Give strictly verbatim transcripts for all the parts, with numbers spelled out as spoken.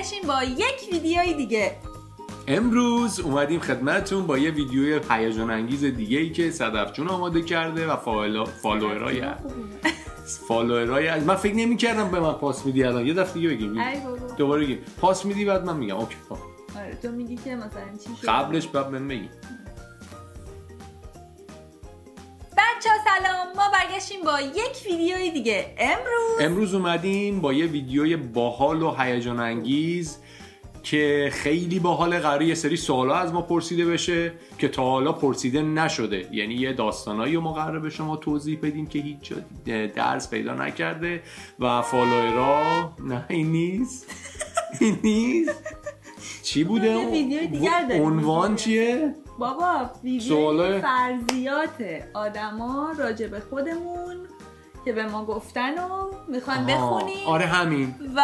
برگشتیم با یک ویدیوی دیگه. امروز اومدیم خدمتتون با یه ویدیوی هیجان انگیز دیگه ای که صدف جون آماده کرده و فالوورای فالوورای از من فکر نمی‌کردم به من پاس میدی الان. یه دفعه دیگه بگیم. دوباره بگیم. پاس میدی بعد من میگم اوکی. آره تو میگی که مثلا چی شد؟ قبلش بعد من بگی. بچه‌ها سلام، ما برگشتیم با یک ویدیوی دیگه. امروز امروز اومدیم با یه ویدیوی باحال و هیجان انگیز که خیلی باحال. قراره یه سری سوالا از ما پرسیده بشه که تا حالا پرسیده نشده، یعنی یه داستانایی رو ما قراره به شما توضیح بدیم که هیچ درس پیدا نکرده و فالوورا. نه این نیست این نیست چی بوده؟ یه ویدیو دیگر داریم. عنوان چیه؟ بابا ویدیو فرضیات آدما راجع به خودمون که به ما گفتن و میخوان بخونیم. آره همین. و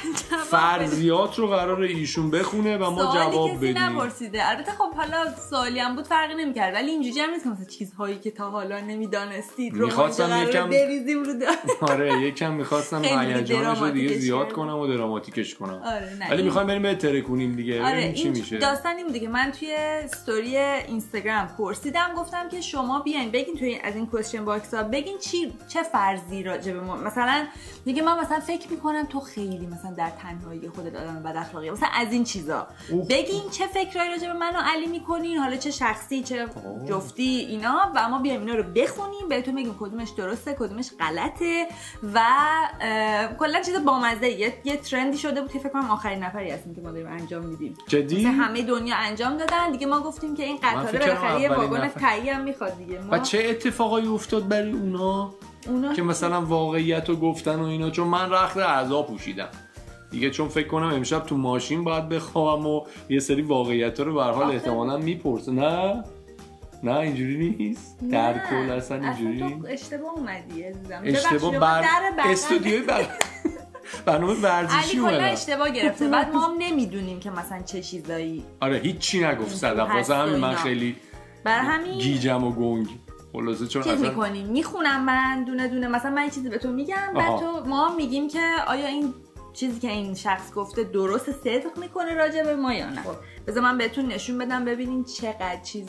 فرضیات رو قراره ایشون بخونه و ما جواب بدیم. سوالی کسی نپرسیده. البته خب حالا سوالی هم بود فرقی نمی‌کرد، ولی اینجوری هم نیست که مثلا چیزهایی که تا حالا نمیدانستید رو می‌خواستم یکم بریزیم رو دار. آره یکم می‌خواستم هیجانش رو دیگه زیاد کنم و دراماتیکش کنم. آره نه. ولی می‌خوایم بریم بهتره کنیم دیگه. آره این چی میشه؟ داستانی بوده که من توی استوری اینستاگرام پرسیدم، گفتم که شما بیاین بگین توی از این کوئسچن باکس‌ها بگین چی چه فرضی راجع به ما، مثلا میگه من مثلا فکر میکنم تو خیلی مثلا در تنهایی خودت آدم بد اخلاقی، مثلا از این چیزا بگین چه فکرایی راجع به من و علی میکنین، حالا چه شخصی چه اوه. جفتی اینا، و ما بیایم اینا رو بخونیم بهتون بگیم کدومش درسته کدومش غلطه و کلا چیز بامزه. یه یه ترندی شده بود که فکر کنم آخرین نفری هستیم که ما داریم انجام میدیم. جدی؟ همه دنیا انجام دادن دیگه. ما گفتیم که این قطاره بالاخره یه واگن تایی هم میخواد دیگه. ما و چه اتفاقایی افتاد برای اونا؟ اونا که مثلا واقعیت رو گفتن و اینا، چون من رخت اعضا پوشیدم دیگه، چون فکر کنم امشب تو ماشین باید بخوام و یه سری واقعیت رو به هر حال احتمالاً میپرسه. نه نه اینجوری نیست در کل اصلا اینجوری نیست. تو اشتباه اومدی عزیزم. اشتباه بر استودیوی بر برنامه ورزشی اومدن. علی کلا اومدن اشتباه گرفته. بعد ما هم نمیدونیم که مثلا چه چیزایی. آره هیچی نگفت صدف، واسه همین من خیلی برای همین گیجم و گنگ. خلاصه چون چیز اصلا میکنیم میخونم من دونه دونه، مثلا من یه چیزی به تو میگم بعد تو ما میگیم که آیا این چیزی که این شخص گفته درست صدق میکنه راجع به ما یا نه. خب بذار من بهتون نشون بدم ببینین چقدر چیز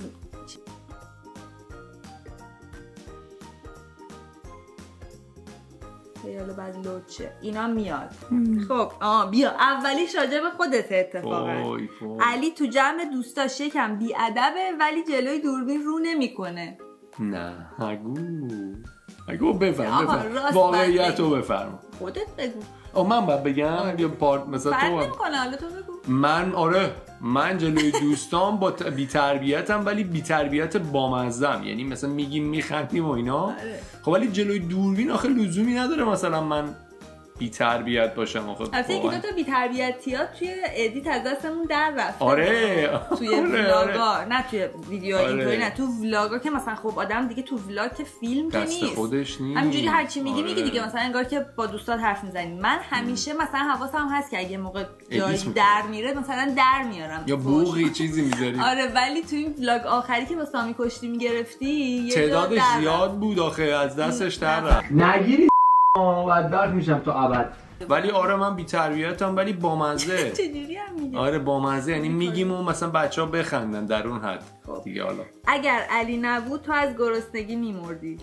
یالا بعد لود شه اینا میاد. خب آه بیا اولیش راجع به خودت اتفاقا. علی تو جمع دوستاش یکم بی‌ادبه ولی جلوی دوربین رو نمیکنه. نه اگو اگو بفرم بفرم واقعیت رو بفرم. خودت بگو. آه من باید بگم یا پارت مثلا تو فرق نمی‌کنه حالا تو بگو. من آره من جلوی دوستان با بی تربیتم ولی بی تربیت بامزه‌ام، یعنی مثلا میگیم میخندیم و اینا. آره. خب ولی جلوی دوربین آخه لزومی نداره مثلا من بی تربیت باشم. آخه البته یکی دو تا بی تربیتیات توی ادیت از دستمون در رفته. آره توی آره ولاگا آره. نه توی ویدیو آره. اینطوری نه، تو ولاگا که مثلا خب آدم دیگه تو ولاگ که فیلم که دست نیست خودش نیست همینجوری هر چی میگی آره. میگی دیگه، مثلا انگار که با دوستات حرف میزنی. من همیشه مثلا حواسم هست که اگه موقع جایی در میره مثلا در میارم یا بوقی چیزی میذاری. آره ولی تو این ولاگ آخری که با سامی کشتی میگرفتی تعدادش زیاد بود آخه از دستش در رفت. نگیری بدبخت میشم تو ابد. ولی آره من بی تربیتم ولی بامزه. چجوری هم میگه؟ آره بامزه، یعنی میگیم و مثلا بچه‌ها بخندن در اون حد دیگه. حالا اگر علی نبود تو از گرسنگی میمردی.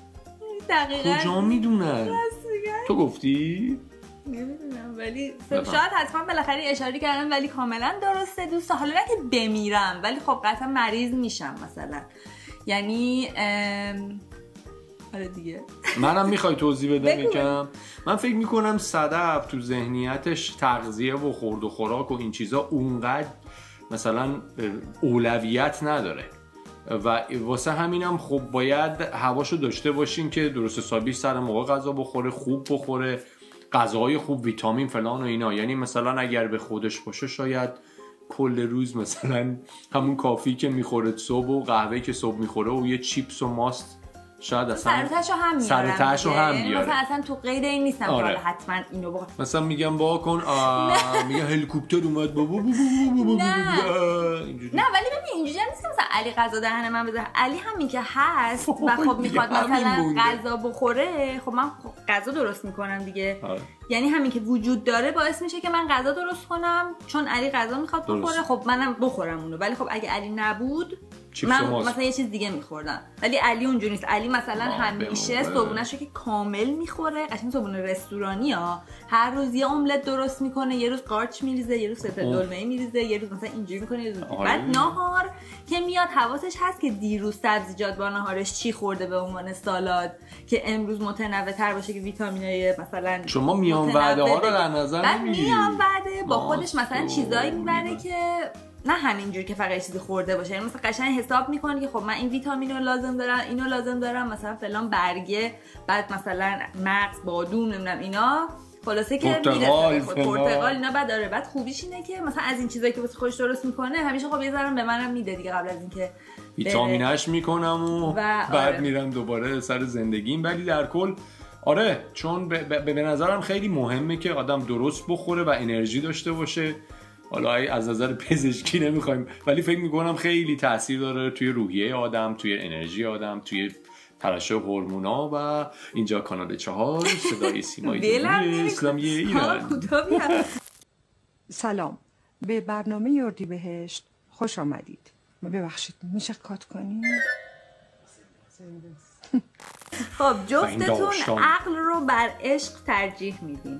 دقیقاً کجا میدونن؟ تو گفتی؟ نمیدونم ولی شاید حتما بالاخره اشاره کردم ولی کاملا درسته دوست. حالا نه که بمیرم ولی خب قطعا مریض میشم مثلا، یعنی ام... آره دیگه. منم میخوای توضیح بدم یکم؟ من فکر میکنم صدف تو ذهنیتش تغذیه و خورد و خوراک و این چیزا اونقدر مثلا اولویت نداره و واسه همینم خب باید هواشو داشته باشین که درست حسابی سر موقع غذا بخوره، خوب بخوره، غذاهای خوب، ویتامین فلان و اینا. یعنی مثلا اگر به خودش باشه شاید کل روز مثلا همون کافی که میخوره صبح و قهوه‌ای که صبح میخوره و یه چیپس و ماست شاید اصلا سرتاشو هم میارم سرتاشو هم بیاره. مثلا اصلا تو قید این نیستم آره. که حتما اینو بخور. مثلا میگم با کن میگم هلیکوپتر اومد بابا نه نه ولی ببین اینجوری هم نیست مثلا علی غذا دهن من بذاره. علی همین که هست و خب میخواد مثلا غذا بخوره، خب من غذا درست میکنم دیگه. آره. یعنی همین که وجود داره باعث میشه که من غذا درست کنم، چون علی غذا میخواد بخوره، خب منم بخورم اونو. ولی خب اگه علی نبود من مثلا یه چیز دیگه میخوردم، ولی علی اونجوری نیست. علی مثلا همیشه صبحونه‌شو که کامل میخوره، قشنگ صبحونه رستورانی ها، هر روز یه املت درست میکنه، یه روز قارچ میریزه، یه روز سپهر دلمه میریزه، یه روز مثلا اینجوری میکنه، یه روز بعد ناهار که میاد حواسش هست که دیروز سبزیجات با ناهارش چی خورده به عنوان سالاد که امروز متنوع‌تر باشه که ویتامینای مثلا شما میان وعده ها رو در نظر نمیگیری. میان وعده با خودش مثلا چیزایی میبره که نه همینجوری که فقط چیزی خورده باشه، یعنی مثلا قشنگ حساب میکنه که خب من این ویتامین رو لازم دارم، اینو لازم دارم، مثلا فلان برگه، بعد مثلا مغز، بادوم، نمیدونم اینا، خلاصه که میرسه خود پرتقال اینا. بعد داره بعد خوبیش اینه که مثلا از این چیزایی که واسه خودش درست میکنه همیشه خب یه ذره به منم میده دیگه قبل از اینکه ویتامیناش میکنم و, و بعد آره. میرم دوباره سر زندگیم. ولی در کل آره، چون به, به, به نظرم خیلی مهمه که آدم درست بخوره و انرژی داشته باشه. حالا از نظر پزشکی نمیخوایم، ولی فکر میکنم خیلی تاثیر داره توی روحیه آدم، توی انرژی آدم، توی ترشح هورمونا. و اینجا کانال چهار صدای سیمای جمهوری اسلامی ایران. سلام، به برنامه اردیبهشت خوش آمدید. ببخشید میشه کات کنیم؟ خب جفتتون عقل رو بر عشق ترجیح میدین.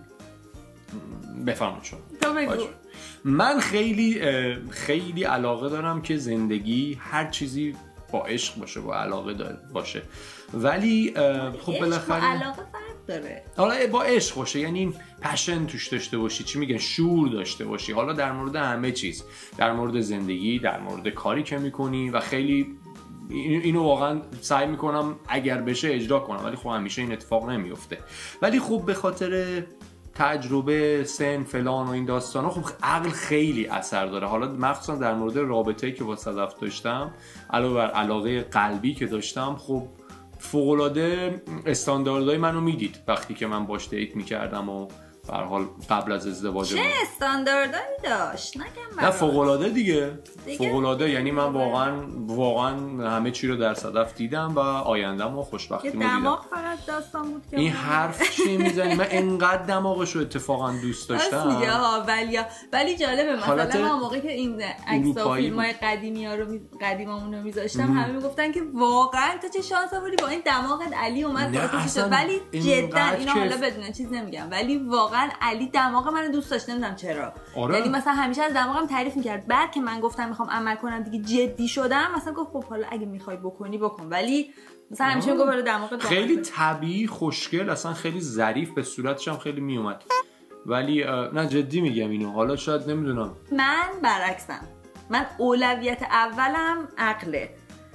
بفرمایید شما. تو بگو. من خیلی خیلی علاقه دارم که زندگی هر چیزی با عشق باشه، با علاقه داره باشه، ولی خب بالاخره علاقه فرق داره. حالا با عشق باشه یعنی پشن توش داشته باشی، چی میگن، شور داشته باشی. حالا در مورد همه چیز، در مورد زندگی، در مورد کاری که میکنی، و خیلی اینو واقعا سعی میکنم اگر بشه اجرا کنم، ولی خب همیشه این اتفاق نمیفته. ولی خب به خاطر تجربه، سن، فلان و این داستانا خب عقل خیلی اثر داره. حالا مخصوصا در مورد رابطه‌ای که با صدف داشتم، علاوه بر علاقه قلبی که داشتم، خب فوق‌العاده استانداردهای منو میدید وقتی که من باش دیت میکردم و به هر حال قبل از ازدواج. چه استانداردایی داشت؟ نگم برات. نه فوق‌العاده دیگه, دیگه؟ فوق‌العاده یعنی من واقعا واقعا همه چی رو در صدف دیدم و آینده‌مو و خوشبختیمو دیدم. دماغ فقط داستان بود که این حرف چی میزنی؟ من انقدر دماغشو اتفاقا دوست داشتم. اصلیه ها ولی ولی جالبه مثلا من موقعی که این عکس و فیلم‌های قدیمی‌ها رو قدیمامون رو می‌ذاشتم همه میگفتن که واقعا تو چه شانس آوردی با این دماغت علی اومد واسه. ولی جدا اینا حالا بدون چیز نمیگم، ولی واقعا علی دماغ منو دوست داشت، نمیدونم چرا. آره. یعنی مثلا همیشه از دماغم تعریف میکرد. بعد که من گفتم میخوام عمل کنم دیگه جدی شدم، مثلا گفت خب حالا اگه میخوای بکنی بکن، ولی مثلا همیشه میگفت برای دماغت خیلی طبیعی، خوشگل، اصلا خیلی ظریف، به صورتش هم خیلی میومد. ولی نه جدی میگم اینو، حالا شاید نمیدونم. من برعکسم، من اولویت اولم عقله،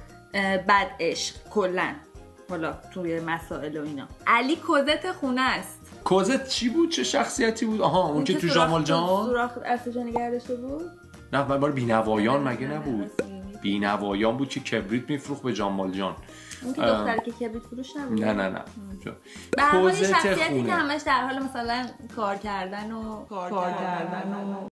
بعد عشق کلا. حالا توی مسائل و اینا علی کوزت خونه است. کوزت چی بود؟ چه شخصیتی بود؟ آها اون که تو جامال جان سوراخ اصلا نگه داشته بود. نه بار بینوایان مگه نبود؟ بینوایان بود که کبریت میفروخت به جامال جان. اون که دختر که کبریت فروش نبود. نه نه نه. به هر حال شخصیتی که همش در حال مثلا کار کردن و کار, کار کردن و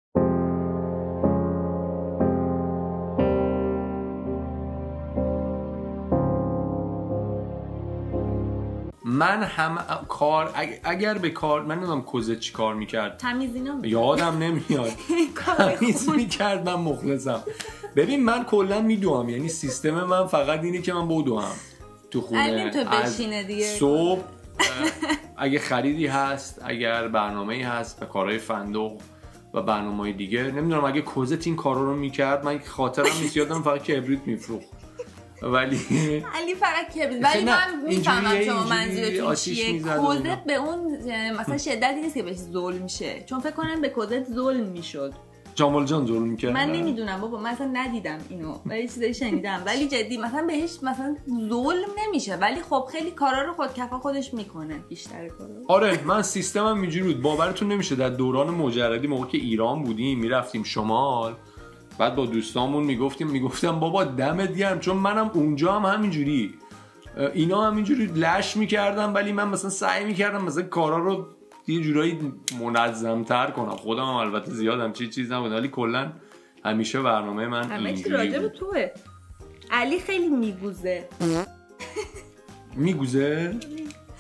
من هم کار اگر به کار من نمیدونم کوزه چی کار میکرد، تمیز اینا یادم نمیاد. تمیز میکرد، من مخلصم. ببین من کلا میدوام، یعنی سیستم من فقط اینه که من بدوام تو خونه تو بشینه دیگه. صبح اگه خریدی هست، اگر برنامه‌ای هست به کارهای فندق و برنامه‌های دیگه، نمیدونم اگه کوزت این کارا رو میکرد من خاطرم نیست، یادم فقط کبریت میفروخت. ولی علی فقط کبریت. ولی من میفهمم شما منظورتون چیه. کوزت به اون مثلا شدتی نیست که بهش ظلم میشه، چون فکر کنم به کوزت ظلم میشد. جامال جان ظلم میکرد. من نمیدونم بابا، من اصلا ندیدم اینو ولی چیزایی شنیدم. ولی جدی مثلا بهش مثلا ظلم نمیشه، ولی خب خیلی کارا رو خود کفا خودش میکنه، بیشتر کارا. آره من سیستمم اینجوری بود، باورتون نمیشه در دوران مجردی موقعی که ایران بودیم میرفتیم شمال، بعد با دوستامون میگفتیم میگفتم بابا دمت گرم، چون منم اونجا هم همینجوری اینا همینجوری لش میکردم، ولی من مثلا سعی میکردم مثلا کارا رو یه جورایی منظم‌تر کنم. خودم هم البته زیادم چی چیز نبود، ولی کلا همیشه برنامه من اینجوری بود. همه چی راجع به توئه. علی خیلی میگوزه. میگوزه؟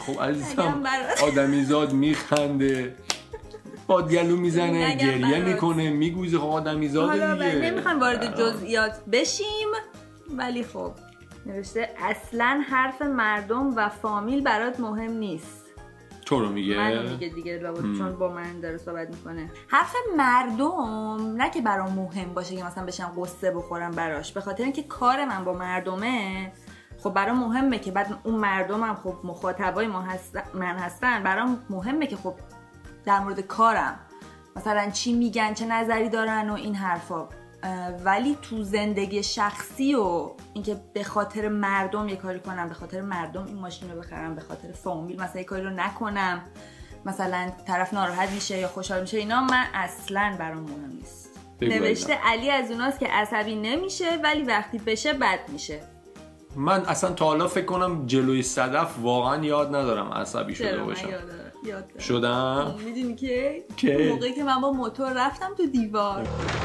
خب عزیزم آدمیزاد میخنده بادگلو میزنه گریه میکنه میگوزه. خب آدمیزاد دیگه. حالا نمیخوایم وارد جزئیات بشیم ولی خب نوشته اصلا حرف مردم و فامیل برات مهم نیست. تو رو میگه؟ منو میگه دیگه لابد چون با من داره صحبت میکنه. حرف مردم نه که برام مهم باشه که مثلا بشم قصه بخورم براش، به خاطر اینکه کار من با مردمه. خب برام مهمه که بعد اون مردمم خب مخاطبای ما هستن من هستن، برام مهمه که خب در مورد کارم مثلا چی میگن چه نظری دارن و این حرفا. ولی تو زندگی شخصی و اینکه به خاطر مردم یه کاری کنم، به خاطر مردم این ماشین رو بخرم، به خاطر فامیل مثلا یه کاری رو نکنم، مثلا طرف ناراحت میشه یا خوشحال میشه، اینا من اصلا برام مهم نیست. نوشته علی از اوناست که عصبی نمیشه ولی وقتی بشه بد میشه. من اصلا تا حالا فکر کنم جلوی صدف واقعا یاد ندارم عصبی شده باشم. یاد دارم. شدم؟ میدونی که که موقعی که من با موتور رفتم تو دیوار،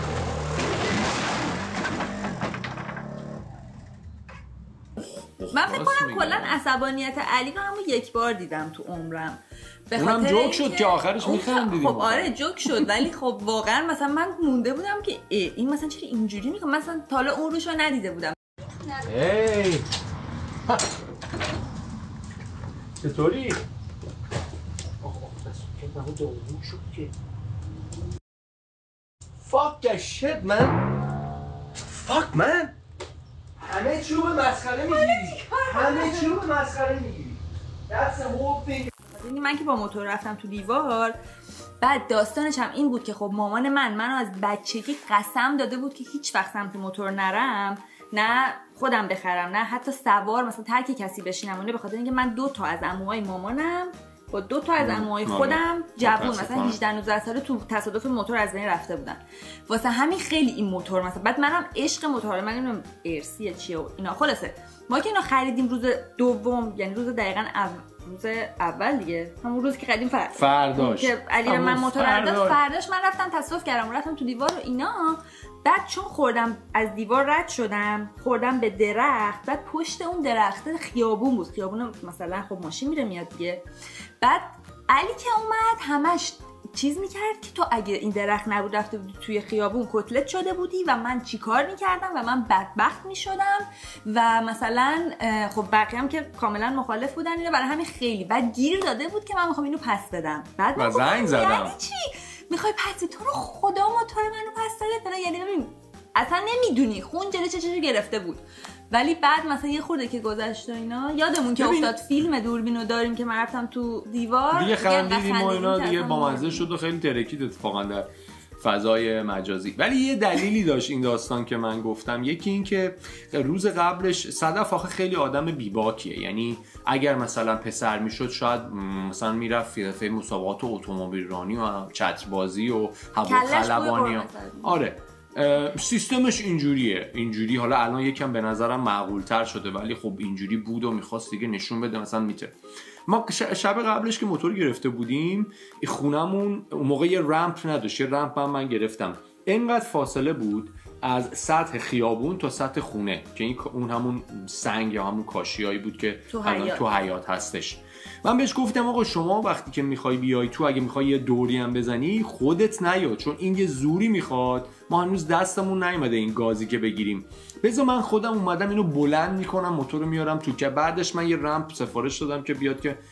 من فکر کنم کلا عصبانیت علی رو همون یک بار دیدم تو عمرم. اونم جوک شد که آخرش میخندیدیم. خب آره جوک شد ولی خب واقعا مثلا من مونده بودم که این مثلا چرا اینجوری میکنه، مثلا تا حالا اون روشو ندیده بودم. هی چطوری؟ Fuck that shit man. Fuck man. همه چی رو به مسخره میگیری. همه چی رو به مسخره میگیری. That's the whole thing. من که با موتور رفتم تو دیوار، بعد داستانش هم این بود که خب مامان من منو از بچگی قسم داده بود که هیچ وقت سمت موتور نرم، نه خودم بخرم نه حتی سوار مثلا ترک کسی بشینم. اونه به خاطر اینکه من دو تا از عموهای مامانم با دو تا از عموهای خودم جوون مثلا هجده نوزده ساله تو تصادف موتور از بین رفته بودن. واسه همین خیلی این موتور مثلا بعد منم عشق موتور، من نمیدونم ارسیه چیه و اینا. خلاصه ما که اینو خریدیم روز دوم، یعنی روز دقیقاً اول روز اول دیگه، همون روز که قدیم فرد فرداش که علی رو من موتور داد، فرداش من رفتم تصادف کردم و رفتم تو دیوار و اینا. بعد چون خوردم از دیوار رد شدم خوردم به درخت، بعد پشت اون درخت خیابون بود، خیابون مثلا خب ماشین میره میاد دیگه. بعد علی که اومد همش چیز میکرد که تو اگه این درخت نبود رفته بودی توی خیابون کتلت شده بودی و من چی کار میکردم و من بدبخت میشدم و مثلا خب بقیه هم که کاملا مخالف بودن اینو، برای همین خیلی بعد گیر داده بود که من میخوام اینو پس بدم. بعد و زنگ زدم یعنی چی میخوای پس تو رو خدا موتور منو پس بده؟ یعنی ببین اصلا نمیدونی خون جلوی چشش گرفته بود. ولی بعد مثلا یه خورده که گذشت و اینا یادمون که افتاد فیلم دوربینو داریم که من رفتم تو دیوار دیگه خندیدیم و اینا دیگه با مزه شد و خیلی ترکید اتفاقا در فضای مجازی. ولی یه دلیلی داشت این داستان که من گفتم. یکی این که روز قبلش صدف آخه خیلی آدم بیباکیه، یعنی اگر مثلا پسر میشد شاید مثلا میرفت فی مسابقات اتومبیل رانی و چتربازی و هواخلبانی. آره سیستمش اینجوریه اینجوری. حالا الان یکم به نظرم معقول‌تر شده ولی خب اینجوری بود و میخواست دیگه نشون بده مثلا میتر. ما شب قبلش که موتور گرفته بودیم این خونمون اون موقع یه رمپ نداشت، یه رمپ هم من گرفتم. اینقدر فاصله بود از سطح خیابون تا سطح خونه که این اون همون سنگ یا همون کاشیایی بود که تو حیات. تو حیات هستش. من بهش گفتم آقا شما وقتی که میخوای بیای تو اگه میخوای یه دوری هم بزنی خودت نیا، چون این یه زوری میخواد، ما هنوز دستمون نیومده این گازی که بگیریم. بذار من خودم اومدم اینو بلند میکنم موتور رو میارم تو، که بعدش من یه رمپ سفارش دادم که بیاد که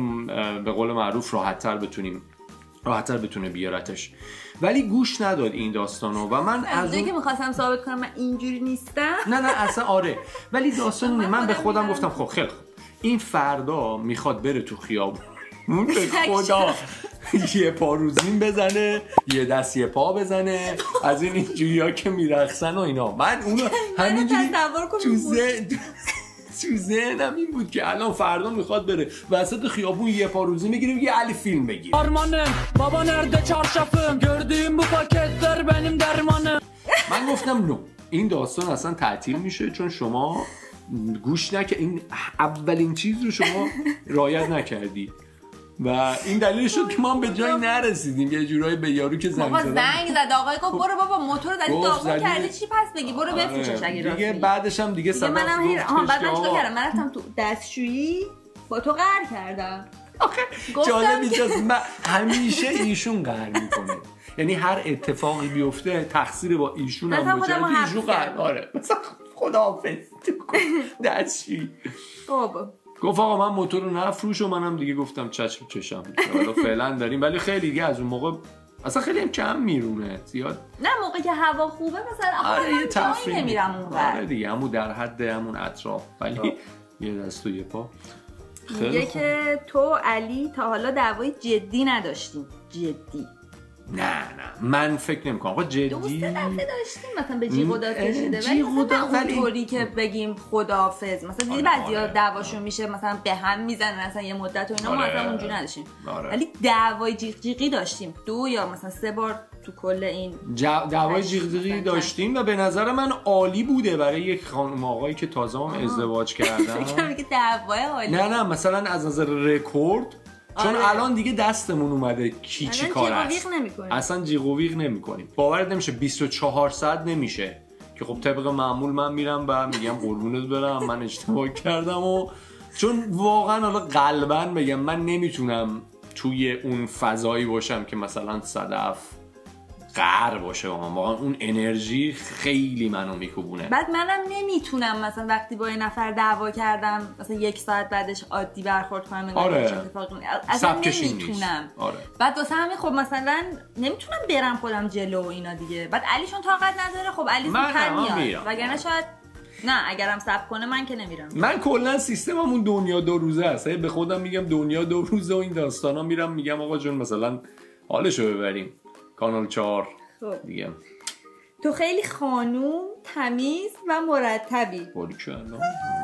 به قول معروف راحت‌تر بتونیم راحت‌تر بتونه بیارتش. ولی گوش نداد این داستانو و من از اون که می‌خواستم ثابت کنم من اینجوری نیستم. نه نه اصلا آره، ولی داستان من, من به خودم گفتم خب خیلی خوب این فردا میخواد بره تو خیابون به خدا یه پا روزین بزنه یه دست یه پا بزنه از این اینجوری ها که میرقصن و اینا. من اونو همینجوری تو ذهن تو ذهنم این بود که الان فردا میخواد بره وسط خیابون یه پا روزی میگیره یه علی فیلم بگیر. آرمانم بابا نرده چارشافم gördüğüm bu paketler benim dermanım. من گفتم نو این داستان اصلا تعطیل میشه چون شما گوش نکردی، این اولین چیز رو شما رعایت نکردی و این دلیل شد که ما به جایی نرسیدیم. یه جورایی به یارو که زنگ زدم زنگ زد آقای گفت برو بابا موتور رو زدی داغون کردی چی پس بگی برو بفروشش اگه راستی. دیگه بعدش هم دیگه صدف منم هیر آها بعد من چیکار کردم؟ من رفتم تو دستشویی با تو قهر کردم. آخه جالب اینجاست من همیشه ایشون قهر میکنه، یعنی هر اتفاقی بیفته تقصیر با ایشون هم باشه که ایشون قهر. آره مثلا خداحافظ دستشی. خب گفت آقا من موتور رو نفروش و منم دیگه گفتم چشم چشم حالا فعلا داریم. ولی خیلی دیگه از اون موقع اصلا خیلی هم کم میرونه زیاد. نه موقع که هوا خوبه مثلا آره یه تفریح نمیرم اونور. آره دیگه همون در حد همون اطراف، ولی یه دست و یه پا. میگه که تو علی تا حالا دعوای جدی نداشتیم. جدی نه نه من فکر نمی‌کنم. آقا جدی دوست دفعه داشتیم مثلا به جی خدا کشیده، جی ولی خدا مثلا اونطوری که بگیم خداحافظ مثلا دیدی بعضیا دعواشون میشه مثلا به هم میزنن اصلا یه مدت و اینا. ما اصلا اونجوری نداشتیم، ولی دعوای جیغ جیغی داشتیم دو یا مثلا سه بار تو کل این دعوای جیغ جیغی داشتیم و به نظر من عالی بوده برای یک خانم آقایی که تازه هم ازدواج کردن. فکر میگه دعوای عالی. نه نه مثلا از نظر رکورد، چون آره. الان دیگه دستمون اومده کی چی کار است، اصلا جیغ و ویغ نمی‌کنیم. باورت نمیشه بیست و چهار ساعت نمیشه که خب طبق معمول من میرم و میگم قربونت برم من اشتباه کردم، و چون واقعا حالا قلباً بگم من نمیتونم توی اون فضایی باشم که مثلا صدف قهر باشه با من، واقعا اون انرژی خیلی منو میکوبونه. بعد منم نمیتونم مثلا وقتی با یه نفر دعوا کردم مثلا یک ساعت بعدش عادی برخورد کنم. آره. اصلا نمیتونم. آره. بعد واسه همین خب مثلا نمیتونم برم خودم جلو و اینا دیگه. بعد علیشون طاقت نداره، خب علی زودتر میاد وگرنه شاید نه اگرم صبر کنه من که نمیرم. من کلا سیستممون دنیا دو روزه است. به خودم میگم دنیا دو روزه و این داستانا میرم میگم آقا جون مثلا حالشو ببریم کانال چهار. خب دیگه تو خیلی خانوم تمیز و مرتبی. باریکلا.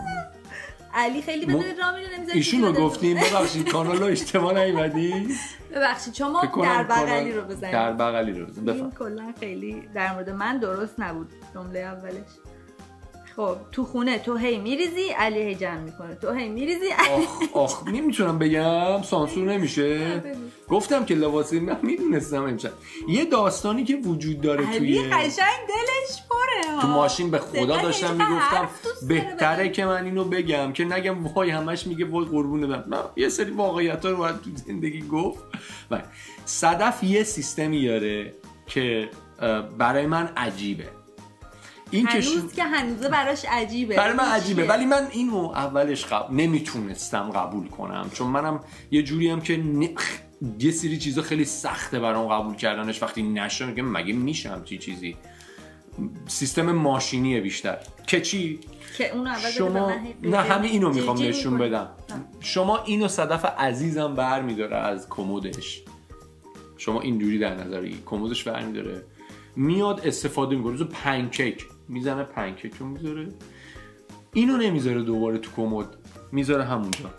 علی خیلی بدون راه میره نمیذاره. ایشون رو گفتیم ببخشید کانال رو اشتباه نیومدی. ببخشید شما در بغلی رو بزنید. در بغلی رو بزنید. این کلا خیلی در مورد من درست نبود جمله اولش. خب تو خونه تو هی میریزی علی هی جمع میکنه، تو هی میریزی علی. آخ آخ نمیتونم بگم سانسور نمیشه. گفتم که لباسی من میدونستم امشب یه داستانی که وجود داره توی علی قشنگ دلش پره. تو ماشین به خدا داشتم میگفتم بهتره که من اینو بگم که نگم وای همش میگه وای قربونه برم. من یه سری واقعیت‌ها رو باید تو زندگی گفت. و صدف یه سیستمی داره که برای من عجیبه. این هنوز که هنوزه براش عجیبه. برای من عجیبه ولی من اینو اولش قبل نمیتونستم قبول کنم، چون منم یه جوری هم که ن... یه سری چیزا خیلی سخته برام قبول کردنش. وقتی نشه میگم مگه میشم چی چیزی. سیستم ماشینیه بیشتر که چی که اون اول شما نه همین اینو میخوام نشون بدم. شما اینو صدف عزیزم برمیداره از کمدش، شما اینجوری در نظر بگیر کمدش برمیداره میاد استفاده میکنه، روز پنکیک میزنه پنکیک رو میذاره، اینو نمیذاره دوباره تو کمد، میذاره همونجا.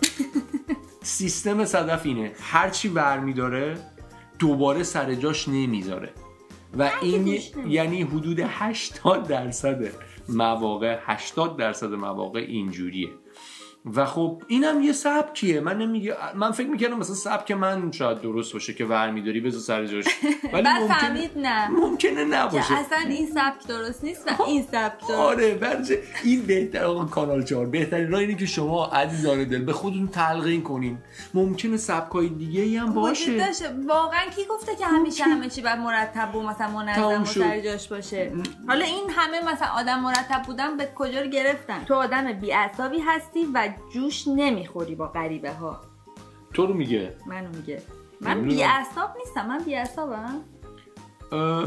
سیستم صدف اینه هرچی برمیداره دوباره سر جاش نمیذاره و این یعنی حدود هشتاد درصد مواقع هشتاد درصد مواقع اینجوریه. و خب اینم یه سبکیه. من نمیگه من فکر میکردم مثلا سبک من شاید درست باشه که ورمیداری بذار سر جاش، ولی بعد فهمید نه ممکنه نباشه، اصلا این سبک درست نیست و این سبک درست. آره برچه این بهتر. آقا کانال چهار بهترین راه اینه که شما عزیزان دل به خودتون تلقین کنین. ممکنه سبکای دیگه ای هم باشه داشته. واقعا کی گفته که همیشه همه چی باید مرتب و مثلا منظم و سر جاش باشه؟ حالا این همه مثلا آدم مرتب بودن به کجا رو گرفتن؟ تو آدم بی‌عصابی هستی و جوش نمیخوری با غریبه ها. تو رو میگه؟ منو میگه. من بی‌عصاب نیستم. من بی‌عصابم. اه...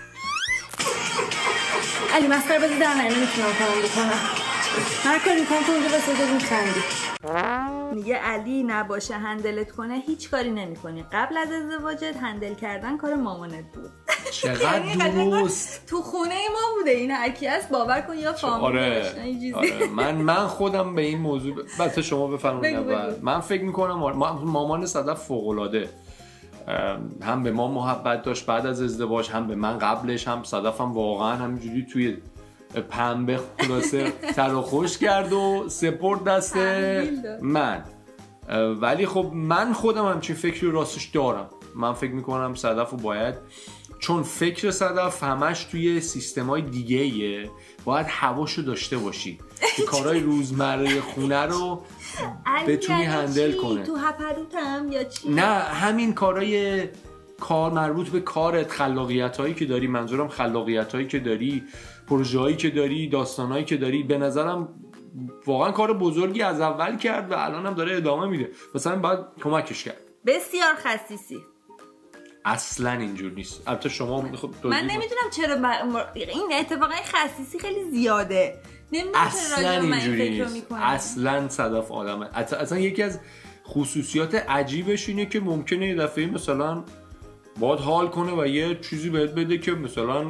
علی مسخره بازی در نه نمیتونم کارم بکنم. هر کاری میکنم تو اونجا بسازه میخندی. میگه علی نباشه هندلت کنه هیچ کاری نمیکنی. قبل از ازدواجت هندل کردن کار مامانت بود. چقدر درست. تو خونه ما بوده این هر کی هست باور کن یا فامیل. آره. آره. من من خودم به این موضوع البته شما بفرمایید اول. من فکر میکنم مامان صدف فوق العاده هم به ما محبت داشت بعد از ازدواج، هم به من قبلش، هم صدفم واقعا همینجوری توی پنبه خلاصه سر و خوش کرد و سپورت دست من. ولی خب من خودم همچین فکری راستش دارم. من فکر میکنم صدف رو باید چون فکر صدف همش توی سیستمای دیگه ایه، باید هواشو داشته باشی که کارهای روزمره خونه رو بتونی هندل کنه. تو هپروتم یا چی؟ نه همین کارهای کار مربوط به کارت، خلاقیت هایی که داری، منظورم خلاقیت هایی که داری، پروژه هایی که داری، داستان هایی که داری، به نظرم واقعا کار بزرگی از اول کرد و الان هم داره ادامه میده. مثلا باید کمکش کرد. بسیار خصیصی. اصلا اینجور نیست. البته شما خب من نمیدونم چرا بر... این اتفاقای خصیصی خیلی زیاده. نمیدونم چرا راجع به این فکر میکنم. اصلا صدف آدمه. اصلا یکی از خصوصیات عجیبش اینه که ممکنه یه دفعه مثلا باید حال کنه و یه چیزی بهت بده که مثلا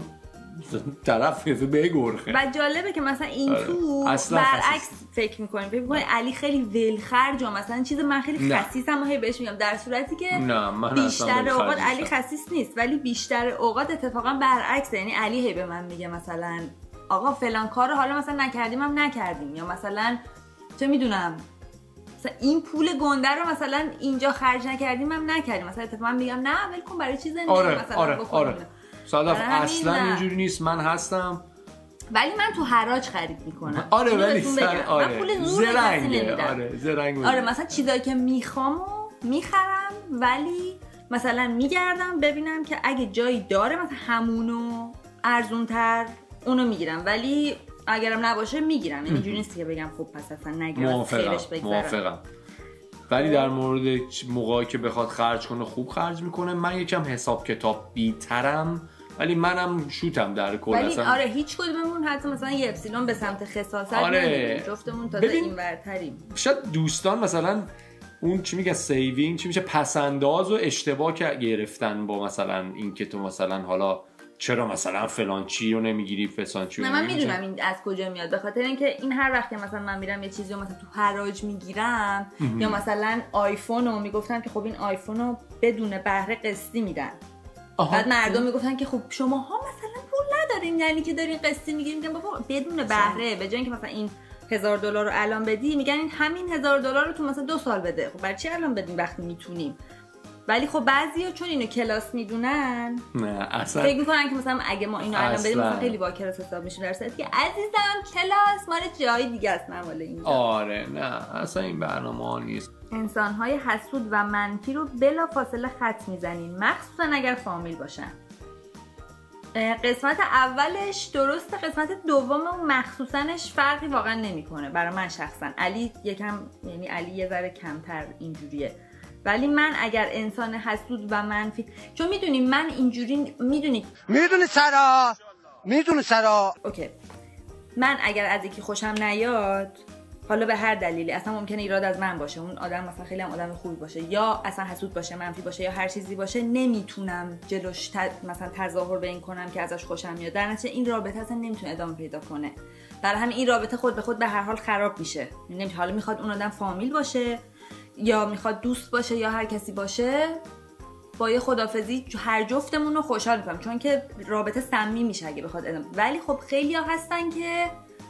طرف بگرخه. و جالبه که مثلا این تو برعکس فکر میکنیم. فکر میکنیم علی خیلی ولخرج و مثلا چیز من خیلی خسیسم و هی بهش میگم، در صورتی که بیشتر اوقات علی خسیس نیست، ولی بیشتر اوقات اتفاقا برعکس. یعنی علی هی به من میگه مثلا آقا فلان کارو حالا مثلا نکردیم هم نکردیم، یا مثلا چه میدونم مثلا این پول گنده رو مثلا اینجا خرج نکردیم هم نکردیم. مثلا اتفاقا میگم نه ول کن برای چیز دیگه آره، مثلا آره، بکنیم. آره. صدف اصلا اینجوری نیست. من هستم ولی من تو حراج خرید میکنم. آره ولی سر آره من پول زور کسی نمیدم. آره زرنگ. آره مثلا چیزایی که میخوامو میخرم، ولی مثلا میگردم ببینم که اگه جایی داره مثلا همونو ارزونتر اونو میگیرم، ولی اگرم نباشه میگیرم. یعنی اینجوری نیست که بگم خب پس اصلا نگیرم خیرش بگذارم. موافقم. ولی در مورد موقعی که بخواد خرج کنه خوب خرج میکنه. من یکم حساب کتاب بی‌ترم، ولی منم شوتم در کل. ولی اصلا آره هیچ کدوممون حتی مثلا یه اپسیلون به سمت خساست آره. نمیریم. جفتمون تازه این ورتریم. شاید دوستان مثلا اون چی میگن سیوینگ چی میشه پسنداز و اشتباه که گرفتن با مثلا این که تو مثلا حالا چرا مثلا فلان چی رو نمیگیری فلان چی رو نه من میدونم این از کجا میاد. به خاطر اینکه این هر وقت مثلا من میرم یه چیزی رو مثلا تو حراج میگیرم یا مثلا آیفون رو میگفتن که خب این آیفون رو بدون بهره قسطی میدن. بعد مردم میگفتن که خب شماها مثلا پول ندارین یعنی که دارین قسطی میگیرین. میگم بابا بدون بهره، به جای اینکه مثلا این هزار دلار رو الان بدی میگن این همین هزار دلار رو تو مثلا دو سال بده. خب برای چی الان بدیم وقتی میتونیم؟ ولی خب بعضیا چون اینو کلاس میدونن نه اصلا فکر میکنن که مثلا اگه ما اینو الان بدیم مثلا خیلی با کلاس حساب میشیم، در صورتی که عزیزم کلاس مال جای دیگه است نه مال اینجا. آره نه اصلا این برنامه ها نیست. انسان‌های حسود و منفی رو بلا فاصله خط میزنین، مخصوصا اگر فامیل باشن. قسمت اولش درسته، قسمت دوم اون مخصوصاش فرقی واقعا نمیکنه برای من شخصا. علی یکم یعنی علی یه ذره کمتر اینجوریه، ولی من اگر انسان حسود و منفی، چون میدونی من اینجوری میدونی میدونی سرا میدونی سرا اوکی من اگر از یکی خوشم نیاد، حالا به هر دلیلی، اصلا ممکنه ایراد از من باشه، اون آدم مثلا خیلی هم آدم خوبی باشه یا اصلا حسود باشه، منفی باشه یا هر چیزی باشه، نمیتونم جلوش ت... مثلا تظاهر به این کنم که ازش خوشم میاد. در نتیجه این رابطه اصلا نمیتونه ادامه پیدا کنه. برای همین این رابطه خود به خود به هر حال خراب میشه. نمیشه حالا میخواد اون آدم فامیل باشه یا میخواد دوست باشه یا هر کسی باشه، با یه خدافظی هر جفتمون رو خوشحال میکنم، چون که رابطه سمی میشه اگه بخواد ادامه. ولی خب خیلی ها هستن که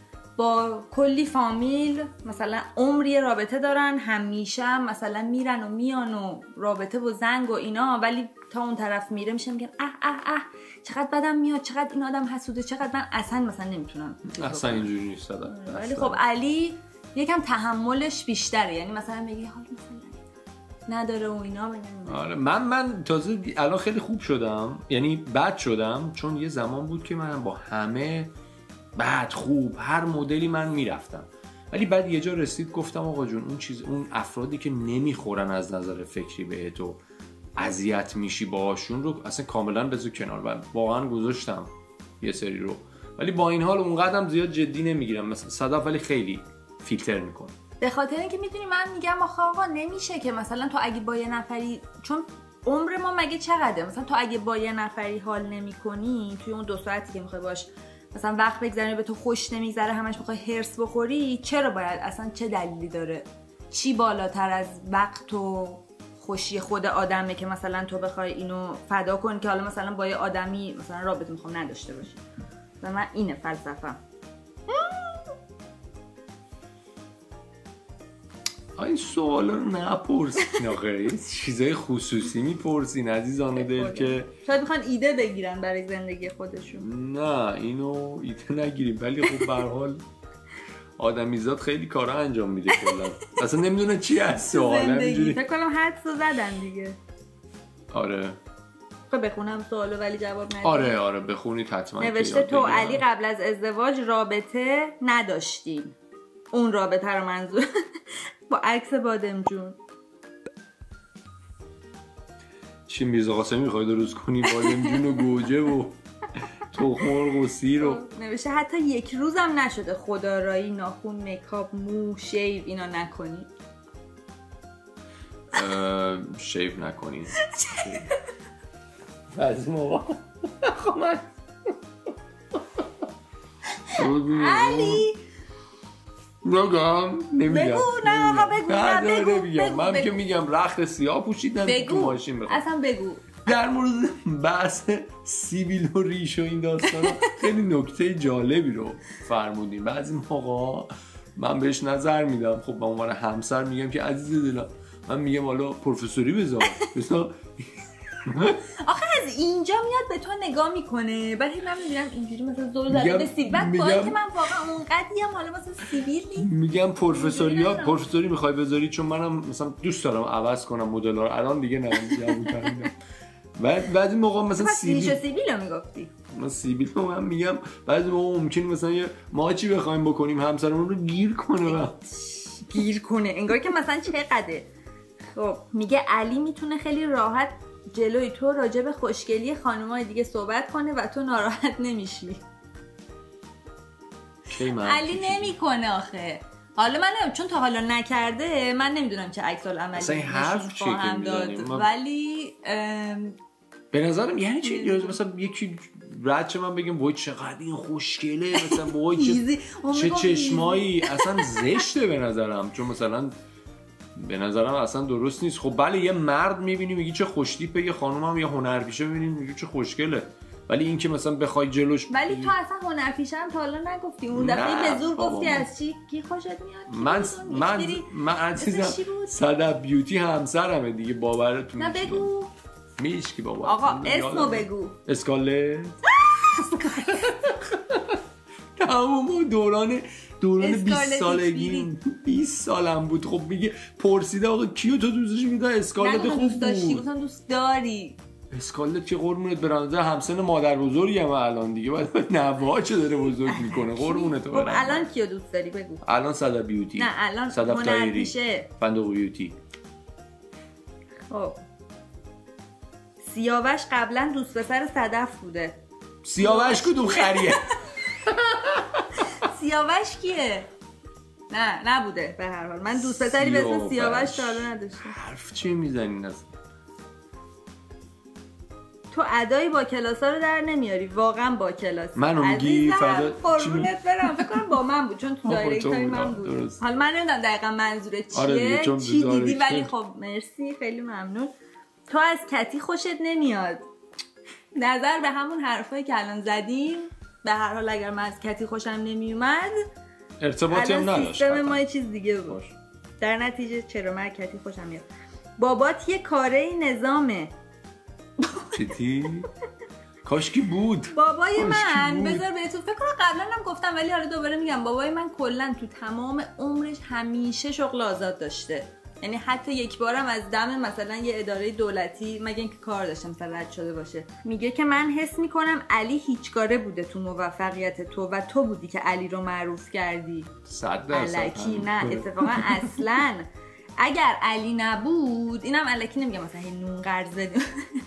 با کلی فامیل مثلا عمری رابطه دارن، همیشه مثلا میرن و میان و رابطه و زنگ و اینا، ولی تا اون طرف میره میشه میگن اه اه اه چقدر بدم میاد، چقدر این آدم حسوده، چقدر من اصلا مثلا نمیتونم. اصلا اینجوری نیست. ولی خب علی یکم تحملش بیشتره، یعنی مثلا میگه حال مثلا نداره و اینا بگم. آره من من تازه الان خیلی خوب شدم، یعنی بد شدم، چون یه زمان بود که من با همه بد خوب هر مدلی من میرفتم، ولی بعد یه جا رسید گفتم آقا جون اون چیز اون افرادی که نمیخورن از نظر فکری بهت و اذیت میشی باهاشون رو اصلا کاملا بذار کنار. بعد واقعا گذاشتم یه سری رو، ولی با این حال اونقدرم زیاد جدی نمیگیرم. مثلا صدف ولی خیلی فیلتر میکنه، به خاطر اینکه میدونی من میگم آخه آقا نمیشه که مثلا تو اگه با یه نفری، چون عمر ما مگه چقدره، مثلا تو اگه با یه نفری حال نمیکنی توی اون دو ساعتی که میخوای باش مثلا وقت بگذرونی، به تو خوش نمیگذره، همش میخوای هرس بخوری، چرا باید؟ اصلا چه دلیلی داره؟ چی بالاتر از وقت و خوشی خود آدمه که مثلا تو بخوای اینو فدا کنی که حالا مثلا با یه آدمی مثلا رابطه میخوام نداشته باشی. و من اینه فلسفه‌ام. این سوالا رو نپرسین آخه، چیزای خصوصی میپرسین عزیزان دل که شاید میخوان ایده بگیرن برای زندگی خودشون. نه اینو ایده نگیریم، ولی خب به هر حال آدمیزاد خیلی کارا انجام میده کلا، اصلا نمیدونه چی از سوال زندگی فکر کنم حدس زدن دیگه. آره خب بخونم سوالو ولی جواب ندید. آره آره بخونید حتما. نوشته تو علی قبل از ازدواج رابطه نداشتیم. اون رابطه رو منظور با عکس بادمجون. چی میرزا قاسمی میخوای درست کنی بادمجون و گوجه و تخم مرغ و سیر و نوشته حتی یک روزم نشده خدارایی، ناخون، میکاپ، مو، شیو اینا نکنی. شیو نکنی از موقع خب من علی نگم نمیگم بگو نه آقا بگو نه بگو بگو من که میگم رخت سیاه پوشیدم تو ماشین بخوام اصلا بگو. در مورد بحث سیبیل و ریش و این داستانا خیلی نکته جالبی رو فرمودیم. بعضی موقع من بهش نظر میدم، خب به عنوان همسر میگم که عزیز دلم من میگم حالا پروفسوری بذار بذار آخه از اینجا میاد به تو نگاه میکنه، بعد من میبینم اینجوری مثلا زور زده به سیبیل، بعد باید که من واقعا اونقدی هم حالا مثلا سیبیل نیست. میگم پروفسوریا پروفسوری میخوای بذاری، چون منم مثلا دوست دارم عوض کنم مدل‌ها رو، الان دیگه نمی‌گم کردم. بعد بعضی موقع مثلا سیبیل سیبیل رو میگفتی، من سیبیل رو من میگم بعضی موقع ممکنه مثلا یه ما چی بخوایم بکنیم همسرمون رو گیر کنه گیر کنه انگار که مثلا چقدره. خب میگه علی میتونه خیلی راحت جلوی تو راجع به خوشگلی خانمای دیگه صحبت کنه و تو ناراحت نمیشی. علی نمیکنه آخه. حالا من نمیم. چون تا حالا نکرده من نمیدونم چه عکس العملی نشون خواهم داد، ما... ولی ام... به نظرم یعنی چی مثلا یکی رد چه من بگم وای چقدر این خوشگله، مثلا وای چه, چه چشمایی، اصلا زشته به نظرم، چون مثلا به نظرم اصلا درست نیست. خب بله یه مرد میبینی میگی چه خوشتیپه، یه خانم هم یه هنرپیشه میبینی میگی چه خوشگله، ولی این که مثلا بخوای جلوش ولی تو اصلا هنرپیشه هم تا حالا نگفتی، اون دفعه به زور گفتی از چی کی خوشت میاد. من من من عزیزم صدف بیوتی همسرمه دیگه، باورتون نه بگو میش کی بابا آقا اسمو بگو. اسکالت تمام دوران دوران بیست سالگی بیست سالم بود. خب میگه پرسیده آقا کیو تو دوستش می‌داری؟ اسکالت خوب بود. داشتی گفتم دوست داری. اسکالت که قربونت برم همسن مادر بزرگی هم الان دیگه باید نوه‌ها چه داره بزرگ میکنه قربونت برم. خب الان کیو دوست داری بگو. الان صدف بیوتی. نه الان هنرپیشه فندق بیوتی. خب سیاوش قبلا دوست پسر صدف بوده. سیاوش کدوم خریه؟ سیاوش کیه؟ نه نبوده به هر حال. من دوست پسری به اسم سیاوش تا حالا نداشتم. حرف چی میزنین اصلا؟ تو ادای با کلاسا رو در نمیاری، واقعا با کلاس. منو میگی فردا قربونت برم، فکر کنم با من بود چون تو دایرکتای من بود. حالا من نمیدونم دقیقاً منظورت چیه، آره چی دیدی، ولی خب مرسی خیلی ممنون. تو از کتی خوشت نمیاد. نظر به همون حرفایی که الان زدیم، به هر حال اگر من از کتی خوشم نمیومد ارتباطی هم نداشت، سیستم ما یه چیز دیگه بود. در نتیجه چرا من کتی خوشم میاد. بابات یه کاره نظامه. چیتی؟ کاشکی بود. بابای من بذار بهتون فکر کنم قبلا هم گفتم ولی حالا دوباره میگم، بابای من کلا تو تمام عمرش همیشه شغل آزاد داشته. یعنی حتی یک بارم از دم مثلا یه اداره دولتی مگه اینکه کار داشته مثلا رد شده باشه. میگه که من حس میکنم علی هیچکاره بوده تو موفقیت تو و تو بودی که علی رو معروف کردی. صد درصد الکی نه اتفاقا اصلا اگر علی نبود، اینم الکی نمیگم مثلا نون قرض زدیم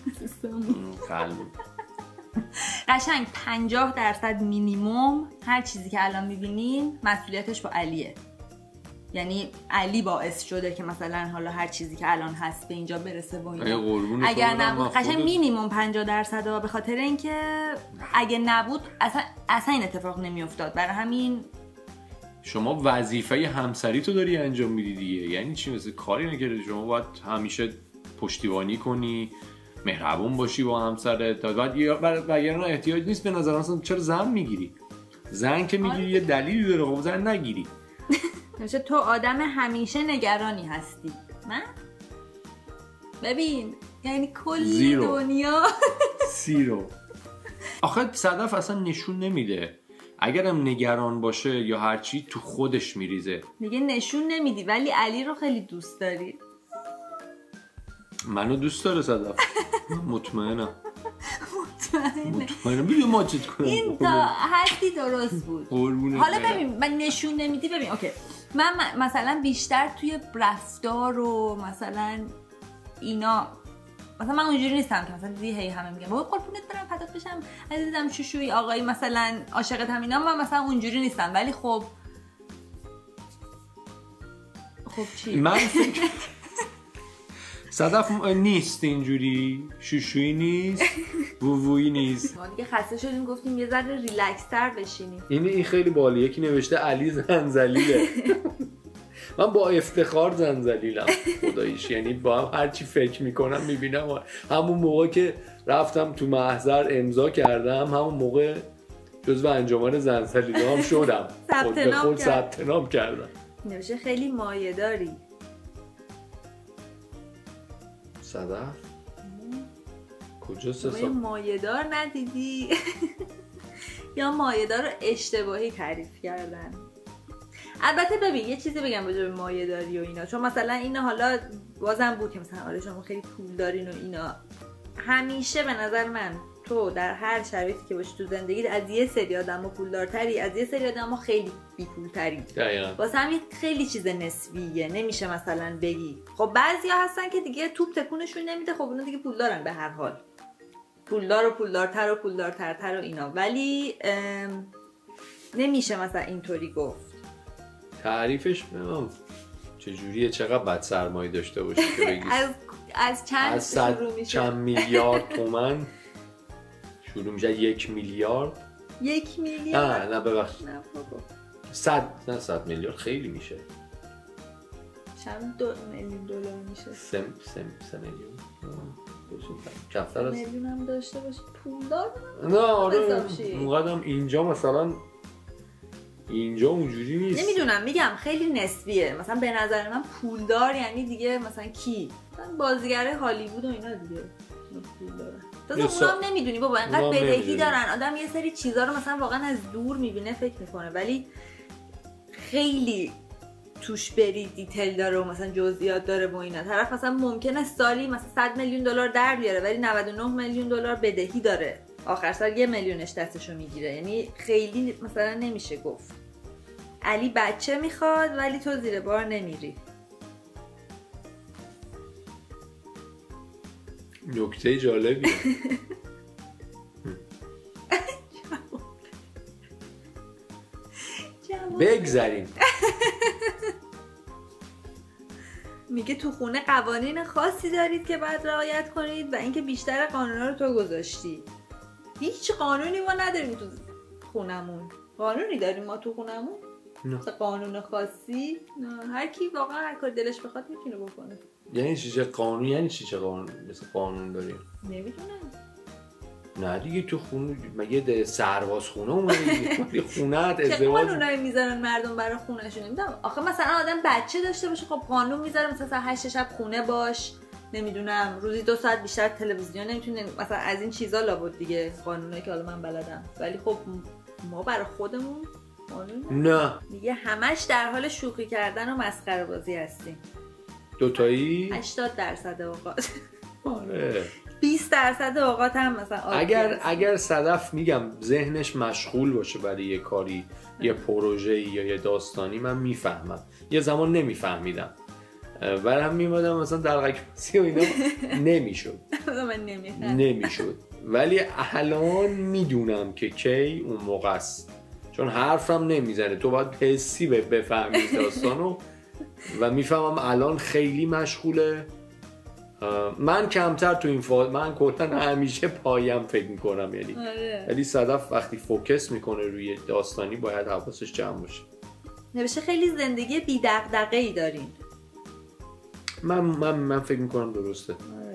قشنگ پنجاه درصد مینیمم هر چیزی که الان میبینین مسئولیتش با علیه. یعنی علی باعث شده که مثلا حالا هر چیزی که الان هست به اینجا برسه و اینا. اگر نبود قشنگ مینیمم پنجاه درصد ها، به خاطر اینکه اگه نبود اصلا اصلا این اتفاق نمیافتاد. برای همین شما وظیفه همسری تو داری انجام میدی دیگه. یعنی چی؟ مثل کاری نکردی، شما باید همیشه پشتیبانی کنی، مهربون باشی با همسرت. بعد وگرنه احتیاج نیست به نظر اصلا چرا زن میگیری؟ زن که میگیری یه دلیلی داره، خب زن نگیری. نوشته تو آدم همیشه نگرانی هستی. من؟ ببین یعنی کل زیرو. دنیا زیرو. آخه صدف اصلا نشون نمیده، اگرم نگران باشه یا هرچی تو خودش میریزه. میگه نشون نمیدی ولی علی رو خیلی دوست داری. منو دوست داره صدف. مطمئنم مطمئنه. مطمئنم بیدو ماچت کنم. این تا حدی درست بود. حالا ببین من نشون نمیدی. ببین اوکی من مثلا بیشتر توی رفتار و مثلا اینا، مثلا من اونجوری نیستم که مثلا دیدی هی همه میگن بابا قربونت برم فدات بشم عزیزم شوشویی آقایی مثلا عاشقت هم اینا، من مثلا اونجوری نیستم. ولی خب خب چی؟ من فکر صدف نیست اینجوری، شوشویی نیست، ووویی نیست. ما دیگه خسته شدیم گفتیم یه ذره ریلکس تر بشینیم. این این خیلی بالیه. یکی نوشته علی زنزلیله. من با افتخار زنزلیلم خداییش، یعنی با هم هر چی فکر میکنم میبینم. همون موقع که رفتم تو محضر امضا کردم همون موقع جزو انجمن زنزلیله هم شدم. خود به خود ثبت نام کردم. نوشته خیلی مایه داری. صدف کجاست؟ ما مایه دار ندیدی؟ یا مایه دار رو اشتباهی تعریف کردن. البته ببین یه چیزی بگم راجع به مایه داری و اینا، چون مثلا اینا حالا بازم بود که مثلا آره شما خیلی پول دارین و اینا. همیشه به نظر من تو در هر شرایطی که باشی تو زندگی از یه سری آدم‌ها پولدارتری، از یه سری آدم‌ها خیلی بی‌پولتری. دقیقاً. واسه همین خیلی چیز نسبیه، نمیشه مثلا بگی. خب بعضیا هستن که دیگه توپ تکونشون نمیده، خب اونا دیگه پول دارن به هر حال. پولدار و پولدارتر و پولدارترتر و اینا، ولی نمیشه مثلا اینطوری گفت. تعریفش نمیم چجوریه، چقدر بد سرمایه داشته باشی که بگی از از چند از شروع میشه؟ چند میلیارد تومن شروع میشه. یک میلیارد یک میلیارد نه نه ببخشید نه بابا صد نه صد میلیارد خیلی میشه. چند دو میلیون دلار میشه؟ سه سه سه میلیون کفتر از میلیون هم داشته باشی پولدار نه آره اونقدرم اینجا مثلا اینجا اونجوری نیست. نمیدونم میگم خیلی نسبیه. مثلا به نظر من پولدار یعنی دیگه مثلا کی؟ مثلا بازیگر هالیوود و اینا دیگه پولدارن. تو اونم سا... نمیدونی بابا انقدر بدهی دارن. آدم یه سری چیزا رو مثلا واقعا از دور میبینه فکر میکنه ولی خیلی توش بری دیتیل داره و مثلا جزئیات داره و اینا. طرف مثلا ممکنه سالی مثلا صد میلیون دلار در بیاره ولی نود و نه میلیون دلار بدهی داره. آخر سال یه میلیونش دستشو میگیره. یعنی خیلی مثلا نمیشه گفت. علی بچه میخواد ولی تو زیر بار نمیری. نکته جالبیه. بگذاریم. میگه تو خونه قوانین خاصی دارید که باید رعایت کنید و اینکه بیشتر قانونا رو تو گذاشتی. هیچ قانونی ما نداریم تو خونمون. قانونی داریم ما تو خونمون؟ نه. قانون خاصی؟ نه. هر کی واقعا هر کار دلش بخواد میتونه بکنه. یعنی چی چه قانون؟ یعنی چی چه قانون؟ مثل قانون داریم؟ نمیدونم. نه دیگه تو خونه مگه سرباز خونه اومدی؟ خونه‌ات ازدواج. چه قانونایی میذارن مردم برای خونه‌شون؟ نمیدونم. آخه مثلا آدم بچه داشته باشه خب قانون میذاره مثلا هشت شب خونه باش. نمیدونم روزی دو ساعت بیشتر تلویزیون نمیتونه مثلا از این چیزا لابد دیگه قانونایی که حالا من بلدم. ولی خب ما برای خودمون قانون نه دیگه همش در حال شوخی کردن و مسخره بازی هستیم. دوتایی هشتاد درصد اوقات. آره بیست درصد اوقات هم مثلا اگر هستیم. اگر صدف میگم ذهنش مشغول باشه برای یه کاری یه پروژه‌ای یا یه داستانی من میفهمم. یه زمان نمیفهمیدم برام میمادم مثلا دلغک‌بازی و اینا نمیشد من نمیفهمم نمیشد ولی الان میدونم که کی اون موقع است چون حرفم نمیزنه. تو باید حسی بفهمی داستانو و میفهمم الان خیلی مشغوله. من کمتر تو این فاز من کلا همیشه پایم فکر میکنم یعنی آره. ولی صدف وقتی فوکس میکنه روی داستانی باید حواسش جمع باشه. نوشته خیلی زندگی بی دغدغه‌ای دارین. من من من فکر میکنم درسته. آره.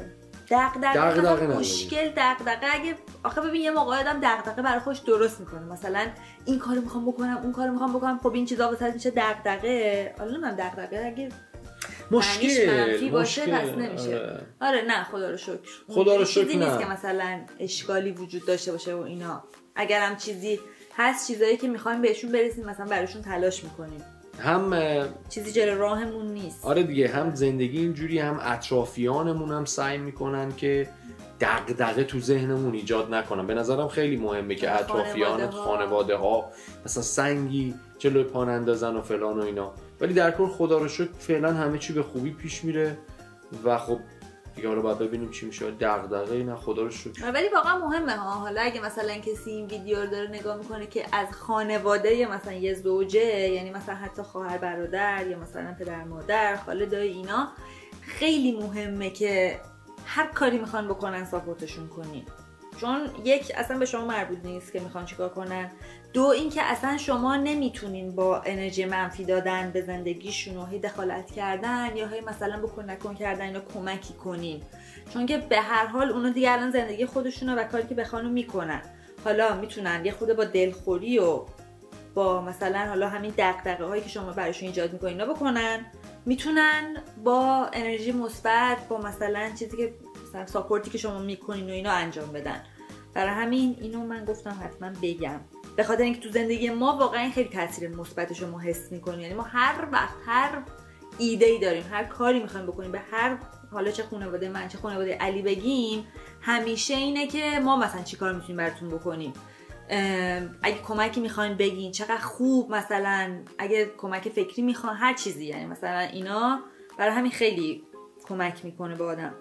دغدغه مشکل دغدغه اگه آخه ببین یه موقع آدم دغدغه برای خودش درست میکنه، مثلا این کارو میخوام بکنم اون کارو میخوام بکنم، خب این چیزا واسه میشه دغدغه. حالا من دغدغه اگه مشکل باشه پس نمیشه. آره. آره نه خدا رو شکر خدا رو شکر نیست که مثلا اشکالی وجود داشته باشه و اینا. اگر هم چیزی هست چیزایی که میخوایم بهشون برسیم مثلا براشون تلاش میکنیم، هم چیزی جلوی راهمون نیست. آره دیگه، هم زندگی اینجوری، هم اطرافیانمون هم سعی میکنن که دغدغه تو ذهنمون ایجاد نکنن. به نظرم خیلی مهمه که اطرافیانت، خانواده ها مثلا سنگی جلوی پا نندازن و فلان و اینا، ولی در کل خدا رو شکر فعلا همه چی به خوبی پیش میره و خب دیگه حالا باید ببینیم چی میشه. دغدغه نه خدا رو شکر. ولی واقعا مهمه ها. حالا اگه مثلا کسی این ویدیو رو داره نگاه میکنه که از خانواده مثلا یه زوجه، یعنی مثلا حتی خواهر برادر یا مثلا پدر مادر خاله دایی اینا، خیلی مهمه که هر کاری میخوان بکنن ساپورتشون کنین، چون یک اصلا به شما مربوط نیست که میخوان چیکار کنن، دو اینکه اصلا شما نمیتونین با انرژی منفی دادن به زندگیشون و هی دخالت کردن یا هی مثلا بکن نکن کردن اینا کمکی کنین، چون که به هر حال اونا دیگه الان زندگی خودشونه و کاری که بخوانو میکنن. حالا میتونن یه خود با دلخوری و با مثلا حالا همین دغدغه هایی که شما براشون ایجاد میکنین اینا بکنن، میتونن با انرژی مثبت با مثلا چیزی که مثلا ساپورتی که شما میکنین و اینا انجام بدن. برای همین اینو من گفتم حتما بگم، به خاطر اینکه تو زندگی ما واقعا خیلی تاثیر مثبتش رو ما حس میکنیم. یعنی ما هر وقت هر ایده‌ای داریم، هر کاری میخوایم بکنیم، به هر حالا چه خانواده من چه خانواده علی بگیم، همیشه اینه که ما مثلا چیکار میتونیم براتون بکنیم، اگه کمکی میخواین بگین چقدر خوب، مثلا اگه کمک فکری میخوان، هر چیزی، یعنی مثلا اینا برای همین خیلی کمک میکنه به آدم.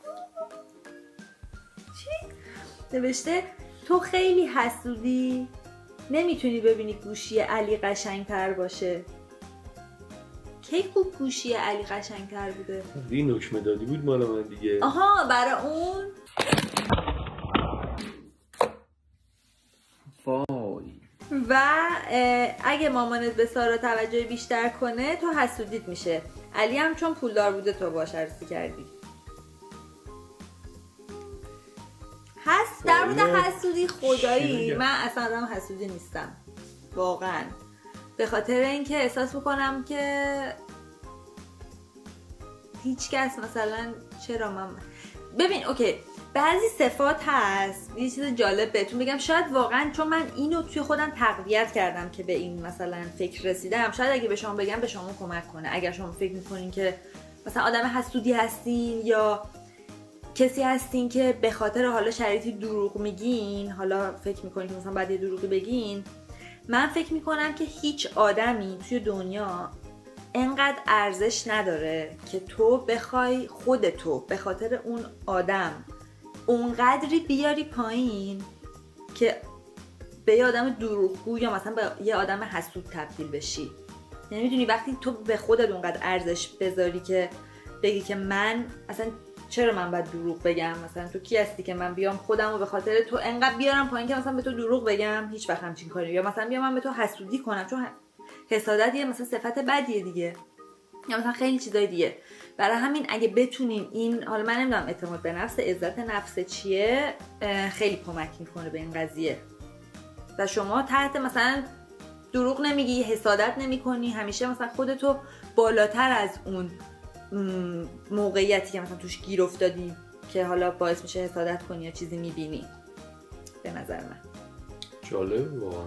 چی؟ نوشته تو خیلی حسودی، نمیتونی ببینی گوشی علی قشنگتر باشه. کی خوب گوشی علی قشنگتر بوده؟ این نکمه دادی بود مال من دیگه. آها برای اون. وای. و اگه مامانت به سارا توجه بیشتر کنه تو حسودیت میشه. علی هم چون پولدار بوده تو باش عروسی کردی. هست در مورد حسودی خدایی من اصلا آدم حسودی نیستم واقعا، به خاطر اینکه احساس میکنم که هیچ کس مثلا چرا من ببین اوکی بعضی صفات هست. یه چیز جالب بهتون بگم، شاید واقعا چون من اینو توی خودم تقویت کردم که به این مثلا فکر رسیدم، شاید اگه به شما بگم به شما کمک کنه. اگر شما فکر میکنین که مثلا آدم حسودی هستین یا کسی هستین که به خاطر حالا شرایطی دروغ میگین، حالا فکر میکنین که مثلا باید یه دروغی بگین، من فکر میکنم که هیچ آدمی توی دنیا انقدر ارزش نداره که تو بخوای خودتو به خاطر اون آدم اونقدری بیاری پایین که به یه آدم دروغگو یا مثلا به یه آدم حسود تبدیل بشی. یعنی میدونی وقتی تو به خودت اونقدر ارزش بذاری که بگی که من اصلا چرا من باید دروغ بگم، مثلا تو کی هستی که من بیام خودم رو به خاطر تو انقدر بیارم پایین که مثلا به تو دروغ بگم، هیچ وقت همچین کاری، یا مثلا بیام من به تو حسودی کنم، چون حسادت یه مثلا صفت بدیه دیگه، یا مثلا خیلی چیزای دیگه. برای همین اگه بتونین این، حالا من نمیدونم اعتماد به نفس، عزت نفس چیه، خیلی کمک میکنه به این قضیه. و شما تحت مثلا دروغ نمیگی، حسادت نمیکنی، همیشه مثلا خودتو بالاتر از اون موقعیتی که مثلا توش گیر افتادی که حالا باعث میشه حسادت کنی یا چیزی میبینی. به نظر من جالب واقعا.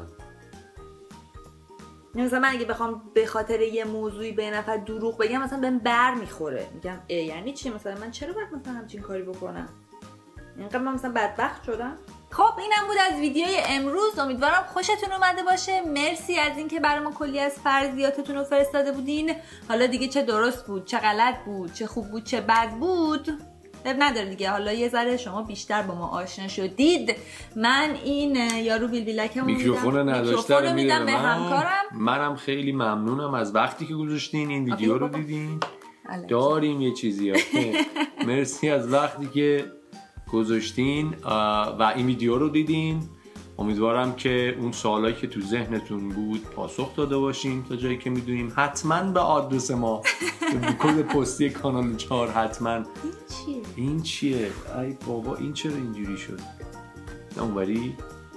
مثلا من اگه بخوام به خاطر یه موضوعی به نفر دروغ بگم مثلا بهم بر میخوره، میگم ای یعنی چی، مثلا من چرا باید مثلا همچین کاری بکنم، اینقدر من مثلا بدبخت شدم. خب اینم بود از ویدیوی امروز، امیدوارم خوشتون اومده باشه. مرسی از اینکه برای ما کلی از فرضیاتتون رو فرستاده بودین. حالا دیگه چه درست بود، چه غلط بود، چه خوب بود، چه بد بود، اب نداره دیگه. حالا یه ذره شما بیشتر با ما آشنا شدید. من این یارو بیلبیلکمو میکروفون نداشته رو میدم به همکارم. منم خیلی ممنونم از وقتی که گذاشتین این ویدیو رو دیدین. داریم یه چیزی مرسی از وقتی که گذاشتین و این ویدیو رو دیدین. امیدوارم که اون سوالایی که تو ذهنتون بود پاسخ داده باشیم تا جایی که میدونیم. حتما به آدرس ما کد پستی کانال چهار حتما. این چیه؟ این چیه؟ ای بابا این چرا اینجوری شد؟ اونوری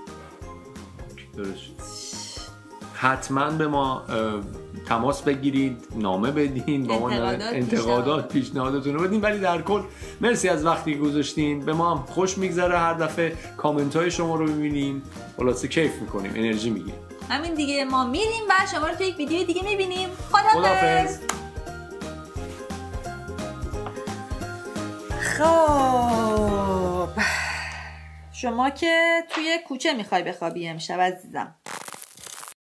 درست. حتما به ما تماس بگیرید، نامه بدین، با ما انتقادات, انتقادات پیشنهاداتون رو بدین. ولی در کل مرسی از وقتی گذاشتین، به ما هم خوش میگذره هر دفعه کامنت های شما رو ببینیم، خلاصه کیف میکنیم، انرژی میگیریم. همین دیگه، ما میریم و شما رو توی یک ویدیو دیگه میبینیم. خداحافظ. خب شما که توی کوچه میخوای بخوابی امشب عزیزم؟